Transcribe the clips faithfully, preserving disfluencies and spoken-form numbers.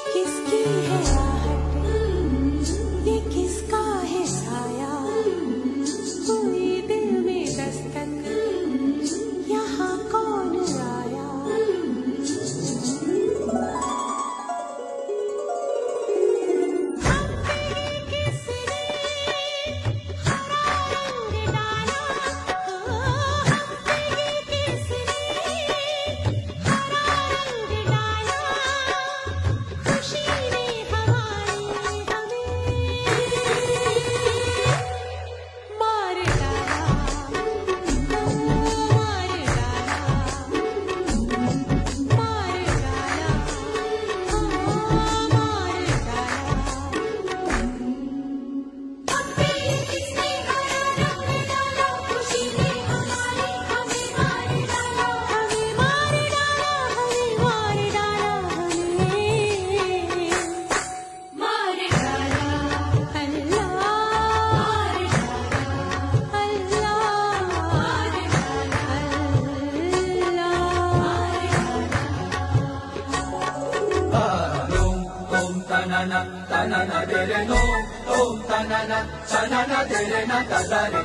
tanana dere no, om tanana, tanana dere na tadare.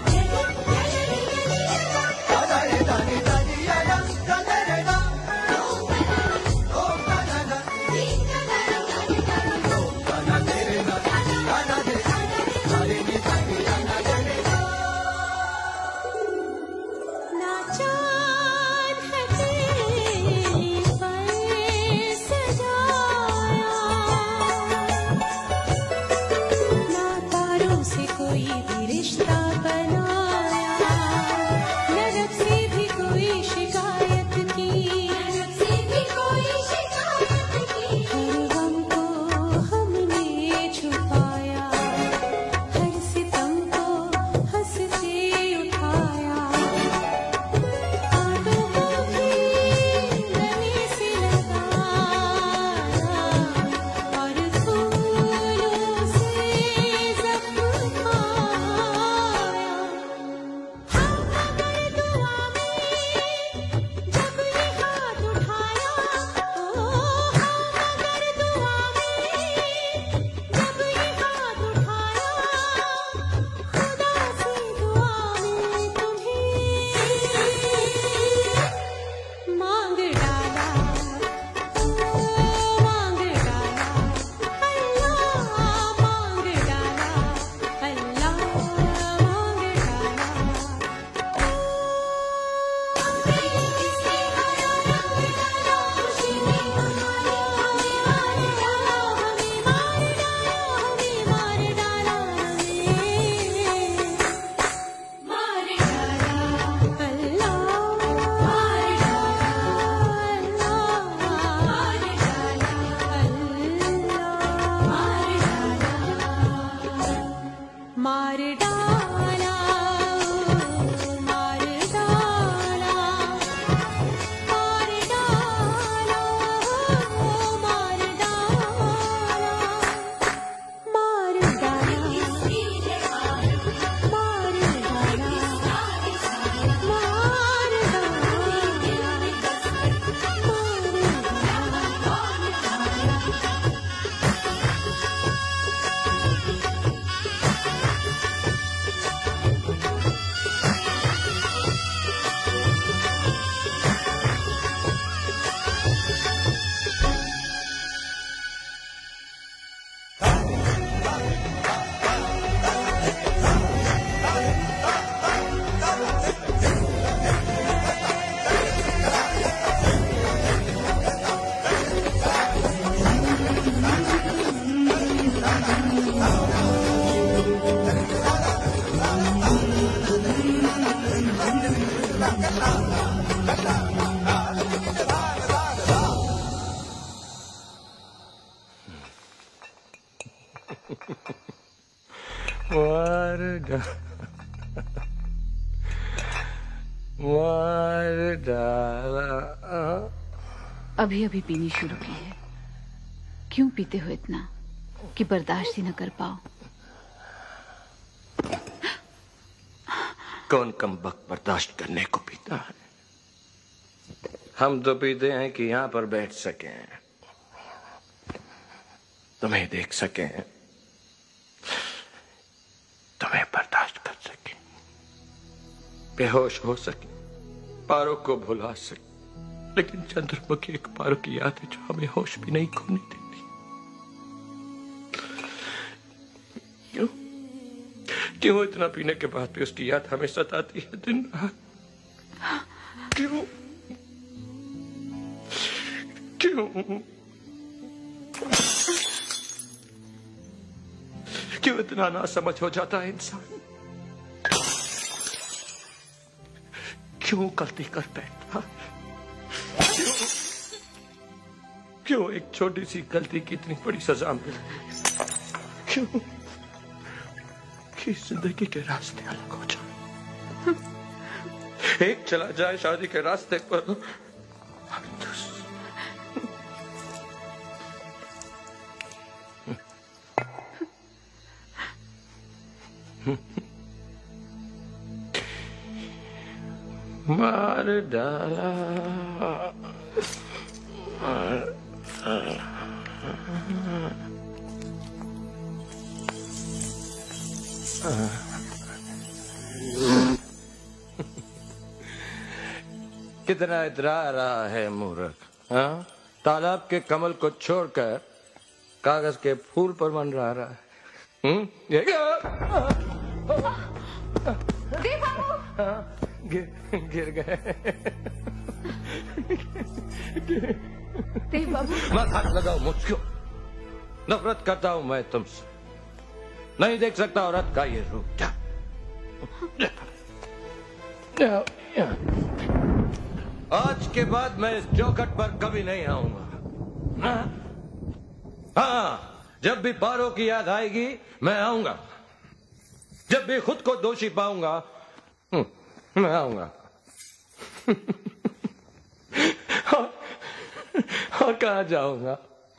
Tadare dani dani ya ya, tadare na. Om tanana, om tanana dere na, tanana dere, dare ni dani tanana dere na. ना चाँद है तेरी पर सजाया, ना तारों से कोई भी रिश्ता बनाया, न रब से भी कोई शिकायत की, रब से भी कोई शिकायत की। हर गम को हमने छुपाया, हर सितम को हंस से उठाया। आगों को भी गले से लगाया और फूलों से ज़ख्म खाया। हम अगर दुआ में जब ये हाथ उठाया, ओ हम अगर दुआ में जब ये हाथ उठाया, खुदा से दुआ में तुम्हें मांग डाला, मांग डाला अल्लाह, मांग डाला अल्लाह, मांग डाला। किसने हरा रंग डाला खुशी में हमारे, हमें मार डाला, हमें मार डाला, हमें मार डाला, हमें मार डाला अल्लाह, मार डाला अल्लाह, मार डाला, मार डाला, मार डाला, मार डाला, मार डाला, मार डाला। अभी अभी पीनी शुरू की है, क्यों पीते हो इतना कि बर्दाश्त ही न कर पाओ? कौन कमबख्त बर्दाश्त करने को पीता है? हम तो पीते हैं कि यहाँ पर बैठ सकें। तुम्हें देख सके, तुम्हें बर्दाश्त कर सके, बेहोश हो सके, पारो को भुला सके, लेकिन चंद्रमुखी एक पारो की याद है जो हमें होश भी नहीं खोने देती। क्यों क्यों इतना पीने के बाद भी उसकी याद हमें सताती है दिन रात? क्यों क्यों क्यों इतना ना समझ हो जाता है इंसान? क्यों गलती कर बैठता? क्यों क्यों एक छोटी सी गलती की इतनी बड़ी सजा मिलती? क्यों कि जिंदगी के रास्ते अलग हो जाए, एक चला जाए शादी के रास्ते पर, मार डाला मार डाला। कितना इतरा रहा है मूर्ख, हाँ? तालाब के कमल को छोड़कर कागज के फूल पर मन रहा रहा है। हम्म? ये गिर गिर गए। देव बाबू, मत हाथ लगाओ मुझको, नफरत करता हूं मैं तुमसे, नहीं देख सकता औरत का ये रूप। जा, जा, जा। आज के बाद मैं इस चौखट पर कभी नहीं आऊंगा। हाँ, हाँ, जब भी पारो की याद आएगी मैं आऊंगा, जब भी खुद को दोषी पाऊंगा मैं आऊंगा। और, और कहाँ जाऊंगा?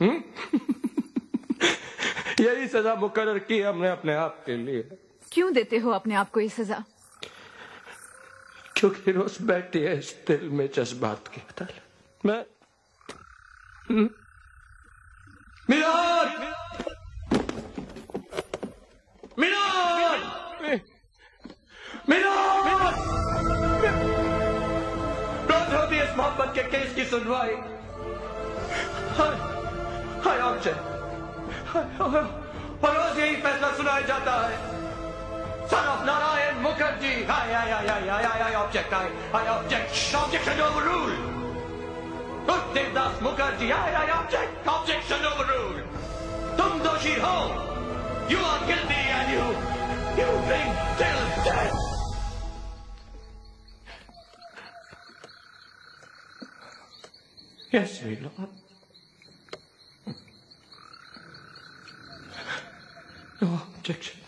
यही सजा मुकर्रर की हमने अपने आप के लिए। क्यों देते हो अपने आप को ये सजा? क्योंकि रोज बैठती है इस दिल में जज्बात की तल। मैं मिलाद मिलाद मिलाद रोज होती है इस मोहब्बत के केस की सुनवाई। हाय हाय ऑब्जेक्ट, और रोज यही फैसला सुनाया जाता है। Son of Narayan Mukherjee, I, I, I, I, I, I, I object, I, I object, objection overruled. Devdas Mukherjee, I, I object, objection overruled. Tum doshi ho, you are guilty and you, you bring till death. Yes, my lord. No objection.